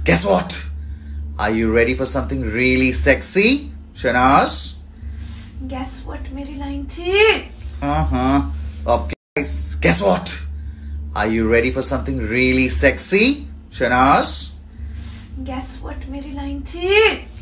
Guess what? Are you ready for something really sexy, Shehnaaz? Guess what मेरी line थी? अब guess what? Are you ready for something really sexy, Shehnaaz? Guess what मेरी line थी?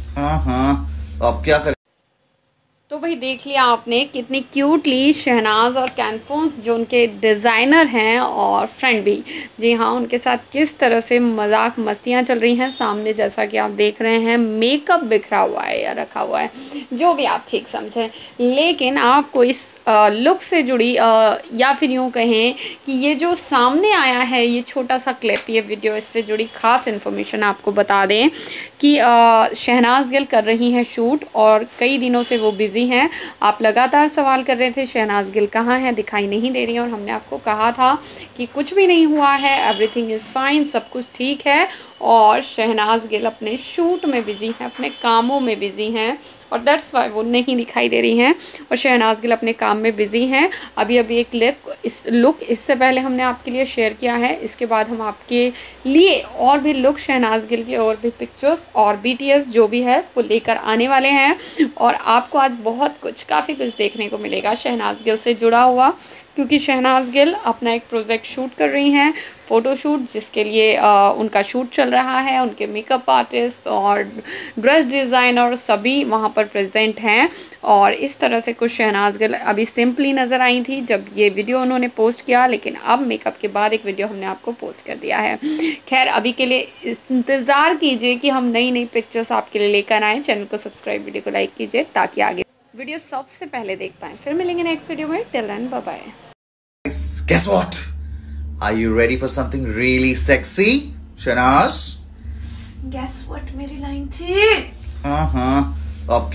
अब क्या करें? तो भाई देख लिया आपने कितनी क्यूटली शहनाज और कैनफोन्स जो उनके डिज़ाइनर हैं और फ्रेंड भी, जी हाँ, उनके साथ किस तरह से मजाक मस्तियाँ चल रही हैं। सामने जैसा कि आप देख रहे हैं मेकअप बिखरा हुआ है या रखा हुआ है, जो भी आप ठीक समझें, लेकिन आपको इस लुक से जुड़ी या फिर यूँ कहें कि ये जो सामने आया है ये छोटा सा क्लिप, ये वीडियो, इससे जुड़ी ख़ास इन्फॉर्मेशन आपको बता दें कि शहनाज गिल कर रही हैं शूट और कई दिनों से वो बिज़ी हैं। आप लगातार सवाल कर रहे थे शहनाज गिल कहाँ हैं, दिखाई नहीं दे रही हैं, और हमने आपको कहा था कि कुछ भी नहीं हुआ है, एवरीथिंग इज़ फाइन, सब कुछ ठीक है, और शहनाज गिल अपने शूट में बिज़ी हैं, अपने कामों में बिज़ी हैं, और दैट्स वाई वो नहीं दिखाई दे रही हैं और शहनाज गिल अपने काम में बिज़ी हैं। अभी एक लुक इससे पहले हमने आपके लिए शेयर किया है, इसके बाद हम आपके लिए और भी लुक, शहनाज गिल की और भी पिक्चर्स और BTS जो भी है वो लेकर आने वाले हैं, और आपको आज बहुत कुछ, काफ़ी कुछ देखने को मिलेगा शहनाज गिल से जुड़ा हुआ, क्योंकि शहनाज गिल अपना एक प्रोजेक्ट शूट कर रही हैं, फ़ोटोशूट, जिसके लिए उनका शूट चल रहा है। उनके मेकअप आर्टिस्ट और ड्रेस डिज़ाइनर सभी वहाँ पर प्रेजेंट हैं, और इस तरह से कुछ शहनाज गिल अभी सिंपली नज़र आई थी जब ये वीडियो उन्होंने पोस्ट किया, लेकिन अब मेकअप के बाद एक वीडियो हमने आपको पोस्ट कर दिया है। खैर, अभी के लिए इंतज़ार कीजिए कि हम नई नई पिक्चर्स आपके लिए लेकर आएँ। चैनल को सब्सक्राइब, वीडियो को लाइक कीजिए ताकि आगे वीडियो सबसे पहले देख पाएँ। फिर मिलेंगे नेक्स्ट वीडियो में। Till then, bye bye. Guess what? Are you ready for something really sexy, Shehnaaz? Guess what मेरी लाइन थी? अब